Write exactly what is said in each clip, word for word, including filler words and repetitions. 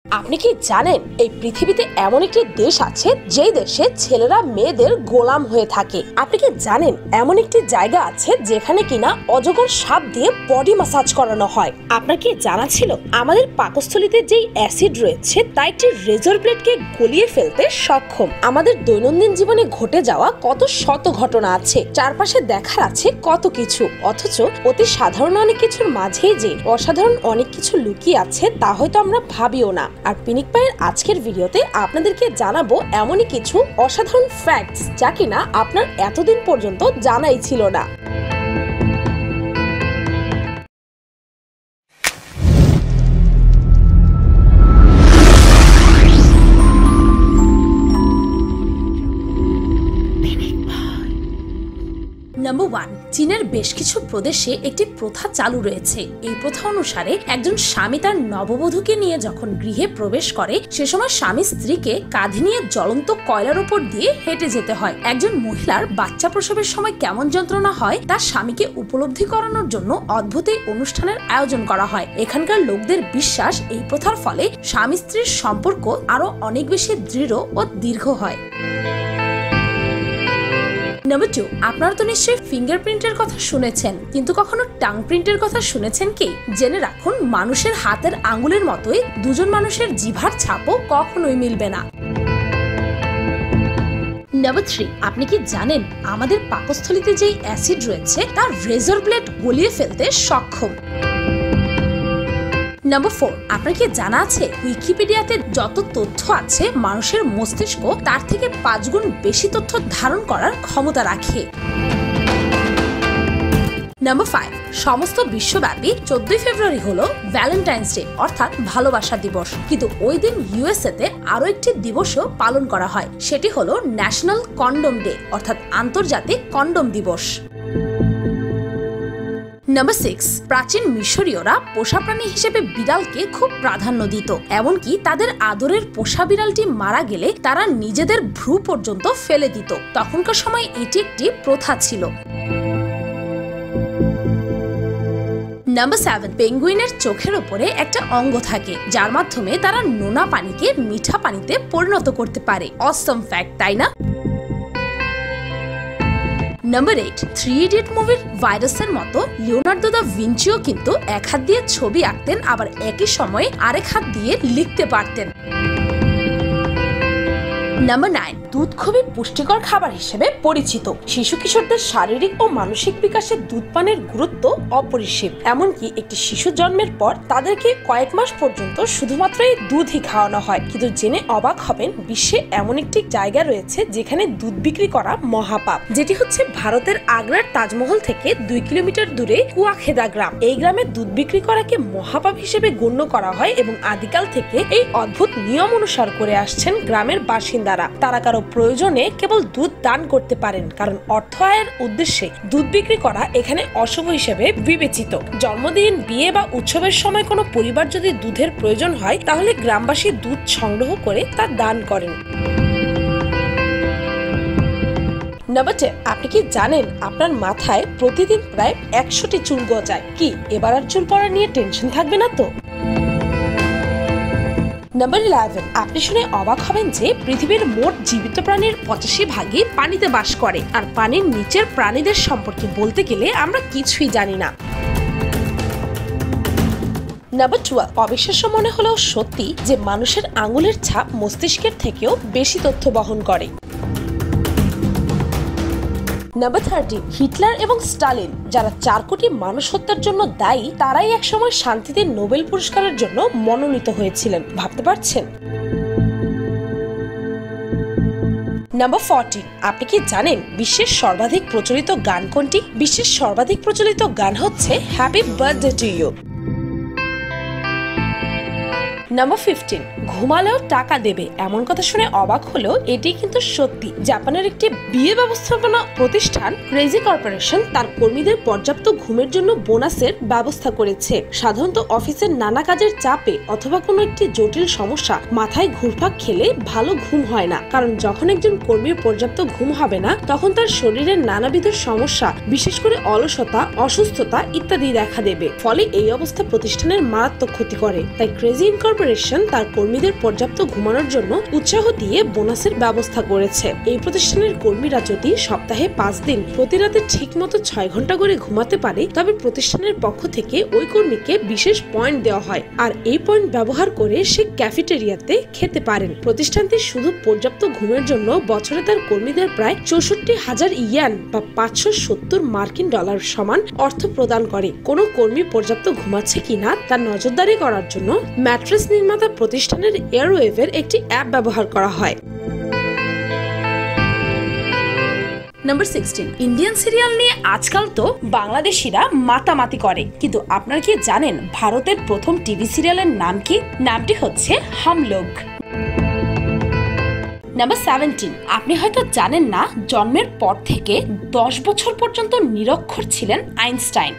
আপনি কি জানেন এই পৃথিবীতে এমন একটি দেশ আছে যেই দেশে ছেলেরা মেয়েদের গোলাম হয়ে থাকে? আপনি কি জানেন এমন একটি জায়গা আছে যেখানে কিনা অজগর সাপ দিয়ে বডি ম্যাসাজ করানো হয়? আপনার কি জানা ছিল আমাদের পাকস্থলীতে যেই অ্যাসিড রয়েছে তা একটি রেজর ব্লেডকে গলিয়ে ফেলতে সক্ষম? আমাদের দৈনন্দিন জীবনে ঘটে যাওয়া কত শত ঘটনা আছে, চারপাশে দেখার আছে কত কিছু, অথচ অতি সাধারণ অনেক কিছুর মাঝেই যে অসাধারণ অনেক কিছু লুকিয়ে আছে তা হয়তো আমরা ভাবিও না। আর পিনিক পায়ের আজকের ভিডিওতে আপনাদেরকে জানাবো এমনই কিছু অসাধারণ ফ্যাক্টস যা কিনা আপনার এতদিন পর্যন্ত জানাই ছিল না। নাম্বার ওয়ান, চীনের বেশ কিছু প্রদেশে একটি প্রথা চালু রয়েছে। এই প্রথা অনুসারে একজন স্বামী তার নববধূকে নিয়ে যখন গৃহে প্রবেশ করে সে সময় স্বামী স্ত্রীকে কাঁধে নিয়ে জ্বলন্ত কয়লার উপর দিয়ে হেঁটে যেতে হয়। একজন মহিলার বাচ্চা প্রসবের সময় কেমন যন্ত্রণা হয় তার স্বামীকে উপলব্ধি করানোর জন্য অদ্ভুত এই অনুষ্ঠানের আয়োজন করা হয়। এখানকার লোকদের বিশ্বাস এই প্রথার ফলে স্বামী স্ত্রীর সম্পর্ক আরো অনেক বেশি দৃঢ় ও দীর্ঘ হয়। নাম্বার টু, আপনারা তো নিশ্চয়ই ফিঙ্গারপ্রিন্টের কথা শুনেছেন, কিন্তু কখনো টাং প্রিন্টের কথা শুনেছেন কি? জেনে রাখুন মানুষের হাতের আঙ্গুলের মতোই দুজন মানুষের জিভার ছাপও কখনোই মিলবে না। নাম্বার থ্রি, আপনি কি জানেন আমাদের পাকস্থলীতে যেই অ্যাসিড রয়েছে তার রেজর ব্লেড গলিয়ে ফেলতে সক্ষম? নাম্বার ফোর, আপনার কি জানা আছে উইকিপিডিয়াতে যত তথ্য আছে মানুষের মস্তিষ্ক তার থেকে পাঁচ গুণ বেশি তথ্য ধারণ করার ক্ষমতা রাখে। নাম্বার ফাইভ, সমস্ত বিশ্বব্যাপী চোদ্দই ফেব্রুয়ারি হলো ভ্যালেন্টাইন্স ডে অর্থাৎ ভালোবাসা দিবস, কিন্তু ওই দিন ইউএসএ তে আরো একটি দিবসও পালন করা হয়, সেটি হলো ন্যাশনাল কন্ডম ডে অর্থাৎ আন্তর্জাতিক কন্ডম দিবস। নাম্বার সিক্স, প্রাচীন মিশরীয়রা পোষা প্রাণী হিসেবে বিড়ালকে খুব প্রাধান্য দিত, এমনকি তাদের আদরের পোষা বিড়ালটি মারা গেলে তারা নিজেদের ভ্রু পর্যন্ত ফেলে দিত। তখনকার সময় এটি একটি প্রথা ছিল। নাম্বার সেভেন, পেঙ্গুইনের চোখের উপরে একটা অঙ্গ থাকে যার মাধ্যমে তারা নোনা পানিকে মিঠা পানিতে পরিণত করতে পারে। অসম ফ্যাক্ট, তাই না? নাম্বার এইট, থ্রি ইডিয়ট মুভির ভাইরাসের মতো লিওনার্দো দা ভিঞ্চিও কিন্তু এক হাত দিয়ে ছবি আঁকতেন, আবার একই সময়ে আরেক হাত দিয়ে লিখতে পারতেন। নাম্বার নাইন, দুধ খুবই পুষ্টিকর খাবার হিসেবে পরিচিত। শিশু কিশোরদের শারীরিক ও মানসিক বিকাশে দুধ পানের গুরুত্ব অপরিসীম। এমনকি একটি শিশু জন্মের পর তাদেরকে কয়েক মাস পর্যন্ত শুধুমাত্র এই দুধই খাওয়ানো হয়। কিন্তু জেনে অবাক হবেন বিশ্বে এমন একটি জায়গা রয়েছে যেখানে দুধ বিক্রি করা মহাপাপ, যেটি হচ্ছে ভারতের আগ্রার তাজমহল থেকে দুই কিলোমিটার দূরে কুয়াখেদা গ্রাম। এই গ্রামে দুধ বিক্রি করাকে মহাপাপ হিসেবে গণ্য করা হয় এবং আদিকাল থেকে এই অদ্ভুত নিয়ম অনুসার করে আসছেন গ্রামের বাসিন্দারা। তারা কারো প্রয়োজনে কেবল দুধ দান করতে পারেন, কারণ অর্থ আয়ের উদ্দেশ্যে দুধ বিক্রি করা এখানে অশুভ হিসেবে বিবেচিত। জন্মদিন, বিয়ে বা উৎসবের সময় কোনো পরিবার যদি দুধের প্রয়োজন হয় তাহলে গ্রামবাসী দুধ সংগ্রহ করে তা দান করেন। নাম্বার টেন, আপনি কি জানেন আপনার মাথায় প্রতিদিন প্রায় একশোটি চুল গজায়? কি এবার আর চুল পড়া নিয়ে টেনশন থাকবে না তো? নাম্বার ইলেভেন, আপনি শুনে অবাক হবেন যে পৃথিবীর মোট জীবিত প্রাণীর পঁচাশি ভাগই পানিতে বাস করে, আর পানির নিচের প্রাণীদের সম্পর্কে বলতে গেলে আমরা কিছুই জানি না। নাম্বার টুয়েলভ, অবিশ্বাস্য মনে হলেও সত্যি যে মানুষের আঙুলের ছাপ মস্তিষ্কের থেকেও বেশি তথ্য বহন করে। নাম্বার থার্টিন, হিটলার এবং স্টালিন যারা চার কোটি মানুষ হত্যার জন্য দায়ী তারাই একসময় শান্তিতে নোবেল পুরস্কারের জন্য মনোনীত হয়েছিলেন। ভাবতে পারছেন? নাম্বার ফোরটিন, আপনি কি জানেন বিশ্বের সর্বাধিক প্রচলিত গান কোনটি? বিশ্বের সর্বাধিক প্রচলিত গান হচ্ছে happy birthday to you. Number fifteen, ঘুমালেও টাকা দেবে এমন কথা শুনে অবাক হলেও এটি কিন্তু সত্যি। জাপানের একটি বিয়ে ব্যবস্থাপনা প্রতিষ্ঠান ক্রেজি কর্পোরেশন তার কর্মীদের পর্যাপ্ত ঘুমের জন্য বোনাসের ব্যবস্থা করেছে। সাধারণত অফিসের নানা কাজের চাপে অথবা কোনো একটি জটিল সমস্যা মাথায় ঘুরপাক খেলে ভালো ঘুম হয় না, কারণ যখন একজন কর্মীর পর্যাপ্ত ঘুম হবে না তখন তার শরীরের নানাবিধ সমস্যা, বিশেষ করে অলসতা, অসুস্থতা ইত্যাদি দেখা দেবে। ফলে এই অবস্থা প্রতিষ্ঠানের মারাত্মক ক্ষতি করে। তাই ক্রেজি ইনকর্পোরেশন কর্পোরেশন তার কর্মীদের পর্যাপ্ত ঘুমানোর জন্য উৎসাহ দিয়ে বোনাসের ব্যবস্থা করেছে। এই প্রতিষ্ঠানের কর্মীরা যদি সপ্তাহে পাঁচ দিন প্রতি রাতে ঠিক মতো ছয় ঘন্টা করে ঘুমাতে পারে, তবে প্রতিষ্ঠানের পক্ষ থেকে ওই কর্মীকে বিশেষ পয়েন্ট দেওয়া হয়, আর এই পয়েন্ট ব্যবহার করে সে ক্যাফেটেরিয়াতে খেতে পারেন। প্রতিষ্ঠানটি শুধু পর্যাপ্ত ঘুমের জন্য বছরে তার কর্মীদের প্রায় চৌষট্টি হাজার ইয়ান বা পাঁচশো সত্তর মার্কিন ডলার সমান অর্থ প্রদান করে। কোনো কর্মী পর্যাপ্ত ঘুমাচ্ছে কিনা তা নজরদারি করার জন্য ম্যাট্রেস নির্মাতা প্রতিষ্ঠানের এয়ারওয়েভের একটি অ্যাপ ব্যবহার করা হয়। নাম্বার সিক্সটিন, ইন্ডিয়ান সিরিয়াল নিয়ে আজকাল তো বাংলাদেশিরা মাতামাতি করে, কিন্তু আপনারা কি জানেন ভারতের প্রথম টিভি সিরিয়ালের নাম কি? নামটি হচ্ছে হাম লোগ। নাম্বার সেভেন্টিন, আপনি হয়তো জানেন না জন্মের পর থেকে দশ বছর পর্যন্ত নিরক্ষর ছিলেন আইনস্টাইন।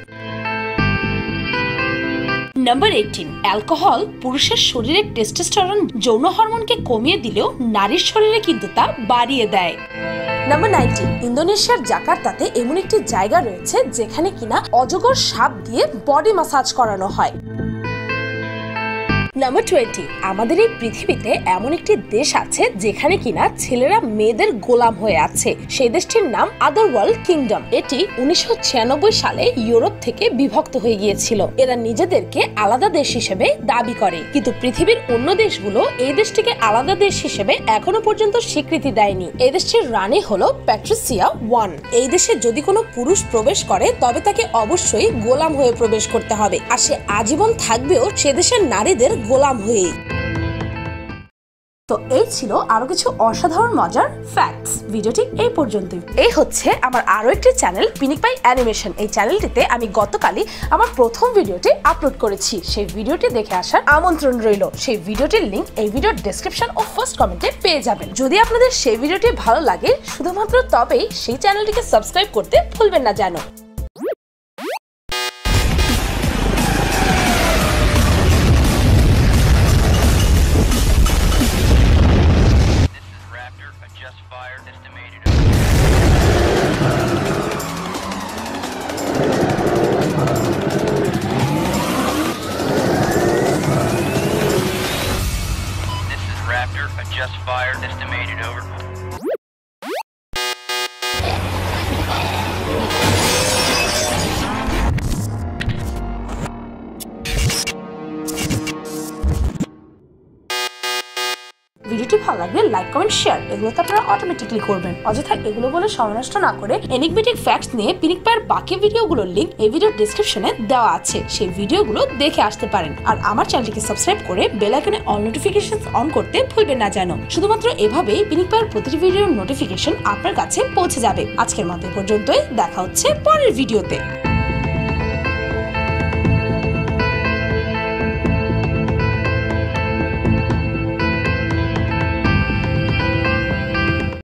নাম্বার এইটিন, অ্যালকোহল পুরুষের শরীরে টেস্টোস্টেরন যৌন হরমোনকে কমিয়ে দিলেও নারীর শরীরে কিন্তু তা বাড়িয়ে দেয়। নাম্বার নাইনটিন, ইন্দোনেশিয়ার জাকার্তাতে এমন একটি জায়গা রয়েছে যেখানে কিনা অজগর সাপ দিয়ে বডি ম্যাসাজ করানো হয়। নাম্বার টোয়েন্টি, আমাদের এই পৃথিবীতে এমন একটি দেশ আছে যেখানে কিনা ছেলেরা মেয়েদের গোলাম হয়ে আছে। সেই দেশটির নাম আদারওয়ার্ল্ড কিংডম। এটি উনিশশো ছিয়ানব্বই সালে ইউরোপ থেকে বিভক্ত হয়ে গিয়েছিল। এরা নিজেদেরকে আলাদা দেশ হিসেবে দাবি করে, কিন্তু পৃথিবীর অন্য দেশগুলো এই দেশটিকে আলাদা দেশ হিসেবে এখনো পর্যন্ত স্বীকৃতি দেয়নি। এই দেশটির রানী হলো প্যাট্রিসিয়া ওয়ান। এই দেশে যদি কোনো পুরুষ প্রবেশ করে তবে তাকে অবশ্যই গোলাম হয়ে প্রবেশ করতে হবে, আর সে আজীবন থাকবেও সে দেশের নারীদের গোলাম হয়ে। তো এই ছিল আরো কিছু অসাধারণ মজার ফ্যাক্টস। ভিডিওটি এই পর্যন্তই। এই হচ্ছে আমার আরো একটি চ্যানেল পিনিক পাই অ্যানিমেশন। এই চ্যানেলটিতে আমি গতকালই আমার প্রথম ভিডিওটি আপলোড করেছি। সেই ভিডিওটি দেখে আসার আমন্ত্রণ রইল। সেই ভিডিওটির লিংক এই ভিডিওর ডেসক্রিপশন ও ফার্স্ট কমেন্টে পেয়ে যাবেন। যদি আপনাদের সেই ভিডিওটি ভালো লাগে শুধুমাত্র তবেই সেই চ্যানেলটিকে সাবস্ক্রাইব করতে ভুলবেন না যেন। Just fired, estimated over. ভিডিওটি ভালো লাগলে লাইক কমেন্ট শেয়ার এগুলো তো আপনারা অটোমেটিকলি করবেন। অযথা এগুলো বলে সময় নষ্ট না করে এনিগমেটিক ফ্যাক্টস নিয়ে পিনিক পাইয়ের বাকি ভিডিওগুলোর লিংক এই ভিডিওর ডেসক্রিপশনে দেওয়া আছে, সেই ভিডিওগুলো দেখে আসতে পারেন। আর আমার চ্যানেলটিকে সাবস্ক্রাইব করে বেল আইকনে অল নোটিফিকেশনস অন করতে ভুলবেন না যেন। শুধুমাত্র এভাবেই পিনিক পাইয়ের প্রতিটি ভিডিওর নোটিফিকেশন আপনার কাছে পৌঁছে যাবে। আজকের মতো পর্যন্তই, দেখা হচ্ছে পরের ভিডিওতে।